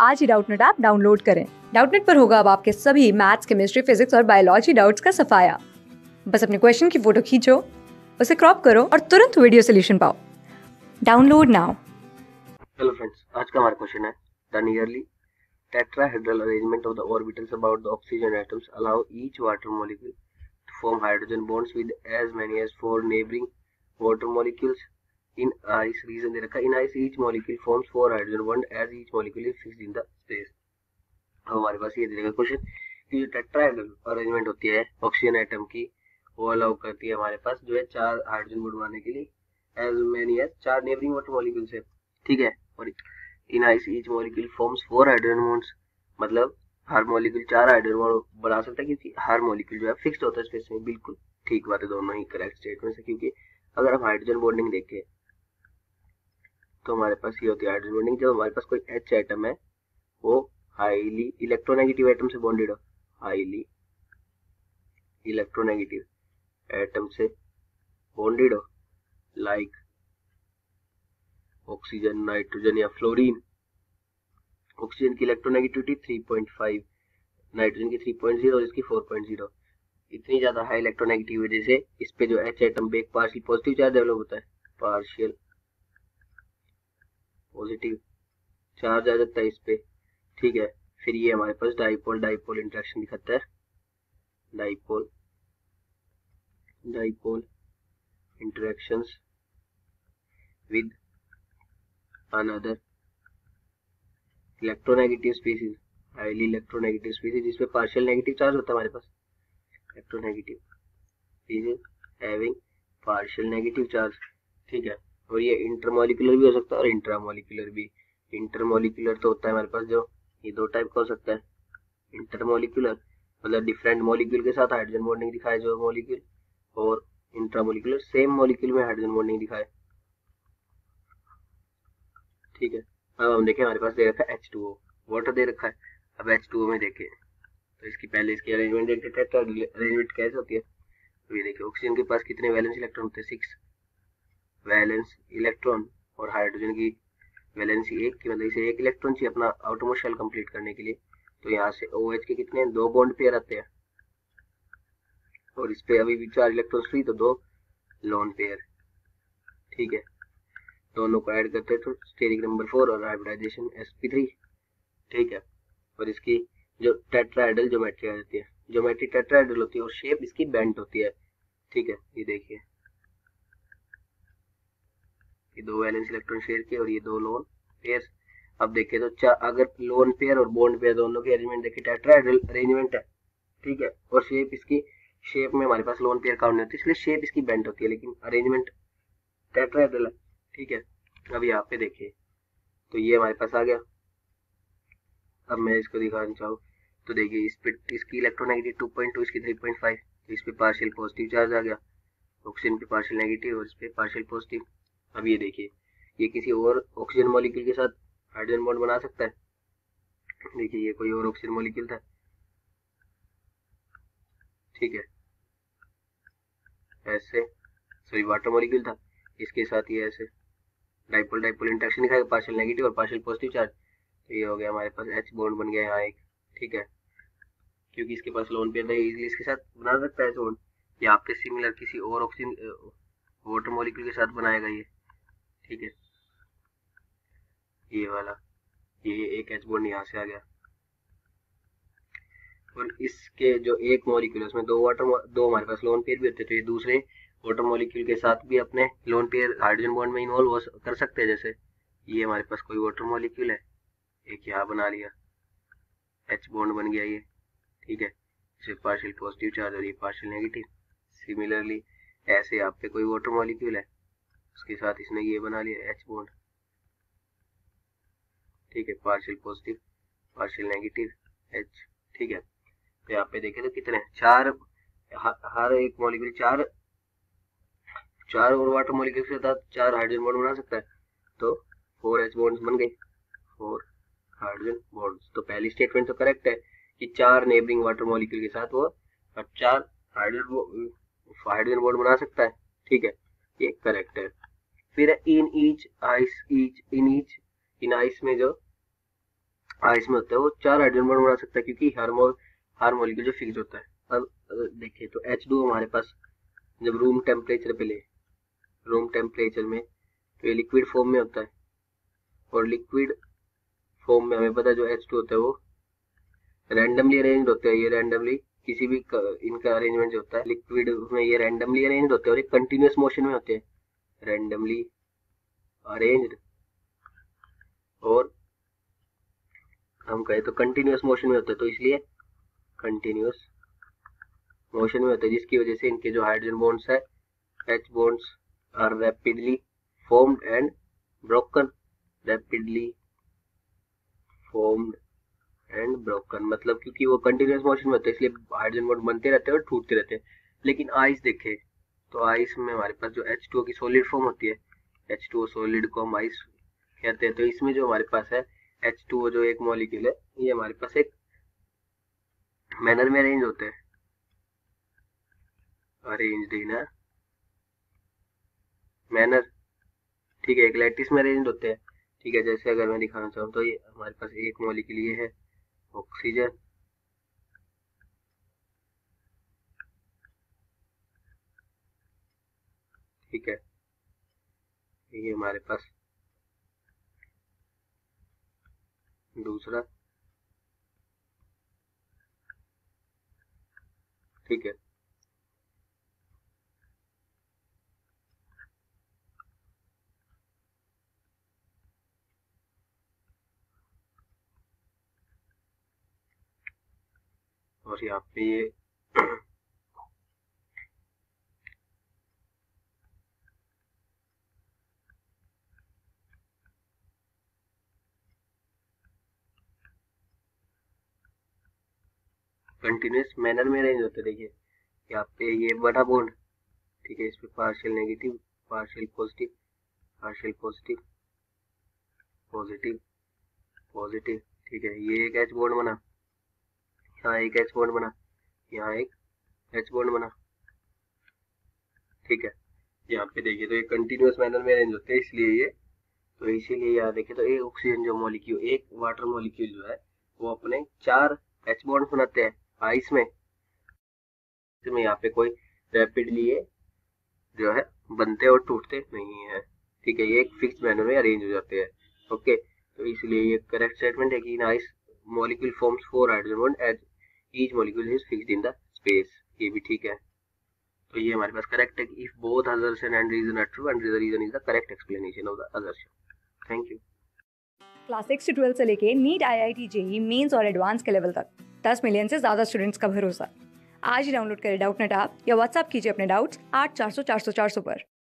आज ही Doubtnut app download करें। डाउटनेट पर होगा अब आपके सभी मैथ्स, केमिस्ट्री, फिजिक्स और बायोलॉजी डाउट्स का सफाया। बस अपने क्वेश्चन की फोटो खींचो, उसे क्रॉप करो और तुरंत वीडियो सोल्यूशन पाओ। Download now. हेलो फ्रेंड्स, आज का हमारा क्वेश्चन है the nearly tetrahedral arrangement of the orbitals about the oxygen atoms allow each water molecule to form hydrogen bonds with as many as 4 neighboring water molecules in ice region दे रखा है। In ice each molecule forms 4 hydrogen bond as each molecule is fixed in the space। अब हमारे पास ये देगा question कि जो tetrahedral arrangement होती है ऑक्सीजन एटम की, वो अलाउ करती है हमारे पास जो है 4 हाइड्रोजन बॉन्ड बनाने के लिए as many as 4 neighbouring water molecules है, ठीक है। और in ice each molecule forms 4 hydrogen bonds, मतलब हर मॉलिक्यूल 4 हाइड्रोजन बॉन्ड बना सकता है क्योंकि हर मॉलिक्यूल जो है फिक्स्ड होता है स्पेस में। बिल्कुल ठीक बात है, दोनों ही करेक्ट स्टेटमेंट है। क्योंकि अगर हम हाइड्रोजन बॉन्डिंग देखें तो हमारे पास ये होती है हाइड्रोजन बॉन्डिंग, जब हमारे पास कोई एच एटम है वो हाईली इलेक्ट्रोनेगेटिव एटम से बॉन्डेड हो, हाईली इलेक्ट्रोनेगेटिव एटम से बॉन्डेड हो, लाइक ऑक्सीजन, नाइट्रोजन या फ्लोरीन। ऑक्सीजन की इलेक्ट्रोनेगेटिविटी 3.5, नाइट्रोजन की 3.0 और इसकी 4.0। इतनी ज्यादा हाई इलेक्ट्रोनेगेटिविटी से इस पे जो एच एटम पे एक पार्शियल पॉजिटिव चार्ज डेवलप होता है, पार्शियल पॉजिटिव चार्ज आ जाता है इस पे, ठीक है। फिर ये हमारे पास डाइपोल डाइपोल इंटरेक्शन दिखाता है, dipole dipole interactions with another electronegative species, highly electronegative species जिसमें पार्शियल नेगेटिव चार्ज होता है हमारे पास, electronegative species having partial negative charge, ठीक है। और ये इंटरमॉलिक्यूलर भी हो सकता है और इंट्रामॉलिक्यूलर भी। इंटरमॉलिक्यूलर तो होता है हमारे पास जो ये दो टाइप का हो सकता है, इंटरमॉलिक्यूलर मतलब डिफरेंट मॉलिक्यूल के साथ हाइड्रोजन बॉन्डिंग दिखाए जो मॉलिक्यूल, और इंट्रामॉलिक्यूलर सेम मॉलिक्यूल में हाइड्रोजन बॉन्डिंग दिखाए, ठीक है। अब हम देखें हमारे पास दे रखा है H2O, वाटर दे रखा है। अब H2O में देखें तो इसकी पहले इसकी अरेंजमेंट देखते हैं, अरेंजमेंट कैसे होती है। तो ये देखिए ऑक्सीजन के पास कितने वैलेंस इलेक्ट्रॉन होते हैं, 6 वैलेंस इलेक्ट्रॉन, और हाइड्रोजन की वैलेंसी 1 की, मतलब इसे 1 इलेक्ट्रॉन चाहिए अपना आउटरमोस्ट शेल कंप्लीट करने के लिए। तो यहाँ से OH के कितने 2 बॉन्ड पेयर आते हैं, और इस पे अभी भी 4 इलेक्ट्रॉन फ्री, तो 2 लोन पेयर, ठीक है। दोनों को ऐड करते हैं तो स्टेरिक नंबर 4 और हाइब्रिडाइजेशन sp3, ठीक है। और इसकी जो टेट्राहेड्रल ज्योमेट्री आ जाती है, ज्योमेट्री टेट्राहेड्रल होती है और शेप इसकी बेंट होती है, ठीक है। ये देखिए ये 2 वैलेंस इलेक्ट्रॉन शेयर किए और ये 2 लोन पेयर। अब देखिए तो अगर लोन पेयर और बॉन्ड पेयर दोनों की अरेंजमेंट देखिए टेट्राहेड्रल अरेंजमेंट है, ठीक है। और शेप इसकी शेप में हमारे पास लोन पेयर काउंट नहीं होती, इसलिए शेप इसकी बेंट होती है, लेकिन अरेंजमेंट टेट्राहेड्रल है, ठीक है। अब यहाँ पे देखिए तो ये हमारे पास आ गया। अब मैं इसको दिखाना चाहूँ तो देखिए इस पे इसकी इलेक्ट्रोनेगेटिव 2.2, इसकी 3.5, तो इस पे पार्शियल पॉजिटिव चार्ज आ गया, ऑक्सीजन पे पार्शियल नेगेटिव और इस पे पार्शियल पॉजिटिव। अब ये देखिए ये किसी और ऑक्सीजन मॉलिक्यूल के साथ हाइड्रोजन बॉन्ड बना सकता है, देखिए ये कोई और ऑक्सीजन मॉलिक्यूल था, ठीक है, ऐसे सॉरी वाटर मॉलिक्यूल था, इसके साथ ये ऐसे डाइपोल डाइपोल इंटरेक्शन दिखाएगा, पार्शियल नेगेटिव और पार्शियल पॉजिटिव चार्ज। तो ये हो गया हमारे पास H बॉन्ड बन गया यहाँ एक, ठीक है। क्योंकि इसके पास लोन पेयर था इजीली इसके साथ बना सकता है बॉन्ड, या आपके सिमिलर किसी और ऑक्सीजन वाटर मॉलिक्यूल के साथ बनाएगा ये, ठीक है। ये वाला ये एक H बॉन्ड यहाँ से आ गया, और इसके जो एक मॉलिक्यूल है उसमें दो हमारे पास लोन पेयर भी होते हैं, तो ये दूसरे वाटर मॉलिक्यूल के साथ भी अपने लोन पेयर हाइड्रोजन बॉन्ड में इन्वॉल्व कर सकते हैं। जैसे ये हमारे पास कोई वाटर मॉलिक्यूल है, एक यहाँ बना लिया, H बॉन्ड बन गया ये, ठीक है, इसमें पार्शियल पॉजिटिव चार्ज और ये पार्शियल नेगेटिव। सिमिलरली ऐसे यहाँ पे कोई वाटर मॉलिक्यूल है, उसके साथ इसने ये बना लिया H बॉन्ड, ठीक है, partial positive partial negative H, ठीक है। तो यहाँ पे देखें तो कितने 4 हर एक मॉलिक्यूल 4 और वाटर मॉलिक्यूल के साथ 4 हाइड्रोजन बॉन्ड बना सकता है, तो 4 H बॉन्ड्स बन गए, 4 हाइड्रोजन बॉन्ड्स। तो पहली स्टेटमेंट तो करेक्ट है कि 4 नेबरिंग वाटर मॉलिक्यूल के साथ वो 4 हाइड्रोजन बॉन्ड बना सकता है, ठीक है, ये करेक्ट है। फिर इन आइस में जो आइस में होता है वो 4 हाइड्रोजन बॉन्ड बना सकता है, क्योंकि हर मॉलिक्यूल जो फिक्स होता है। अब देखिए तो H2O हमारे पास जब रूम टेम्परेचर पे ले, रूम टेम्परेचर में तो ये लिक्विड फॉर्म में होता है, और लिक्विड फॉर्म में हमें पता है जो H2 होता है वो रैंडमली अरेंज्ड होते हैं। ये रैंडमली किसी भी इनका अरेंजमेंट जो होता है लिक्विड में, ये रैंडमली अरेंज्ड होते हैं और ये कंटिन्यूस मोशन में होते हैं, रैंडमली अरेंज्ड। और हम कहें तो कंटिन्यूस मोशन में होते हैं, तो इसलिए कंटिन्यूस मोशन में होते हैं, जिसकी वजह से इनके जो हाइड्रोजन बॉन्ड्स है, H bonds are rapidly formed and broken, rapidly formed and broken, मतलब क्योंकि वो कंटिन्यूस मोशन में होते हैं इसलिए हाइड्रोजन बॉन्ड बनते रहते हैं और टूटते रहते हैं। लेकिन आइस देखें तो आइस में हमारे पास जो H2O की सॉलिड फॉर्म होती है, H2O सॉलिड को हम आइस कहते हैं, तो इसमें जो हमारे पास है H2O जो एक मॉलिक्यूल है, ये हमारे पास एक मैनर में अरेंज होते हैं, अरेंज्ड इन अ मैनर, ठीक है, एक लैटिस में अरेंज होते हैं। ठीक है, जैसे अगर मैं दिखाना चाहूँ तो ये हमारे पास एक मॉलिक्यूल ये है ऑक्सीजन, ठीक है, ये हमारे पास दूसरा, ठीक है, और यहाँ पे ये कंटिन्यूस मैनर में अरेंज होते हैं। देखिए यहाँ पे ये बड़ा बॉन्ड, ठीक है, इस पे partial negative, partial positive, partial positive, positive, positive, ठीक है, ये एक H बॉन्ड बना, यहाँ एक H बॉन्ड बना, यहाँ एक H बॉन्ड बना, ठीक है। यहाँ पे देखिए तो ये कंटिन्यूस मैनर में अरेंज होते हैं, इसलिए ये, तो इसीलिए यहाँ देखिए तो एक ऑक्सीजन जो मॉलिक्यूल, एक वाटर मॉलिक्यूल जो है वो अपने 4 H बॉन्ड बनाते हैं आइस में, इसमें यहाँ पे कोई रैपिडली ये जो है बनते और टूटते नहीं है, ठीक है, ये एक फिक्स मैनर में अरेंज हो जाते हैं। ओके, तो इसलिए ये करेक्ट स्टेटमेंट है कि in ice molecule forms 4 hydrogen bond as each molecule is fixed in the space, ये भी ठीक है। तो ये हमारे पास करेक्ट है कि if both assertion and reason are true and the reason is the correct explanation of the assertion. Thank you. Class 6 से 12 से लेके नीट, IIT, JEE मेंस और एडवांस के लेवल तक 10 मिलियन से ज़्यादा स्टूडेंट्स का भरोसा। आज ही डाउनलोड करें डाउटनेट ऐप या व्हाट्सएप कीजिए अपने डाउट्स 8400 400 400 पर।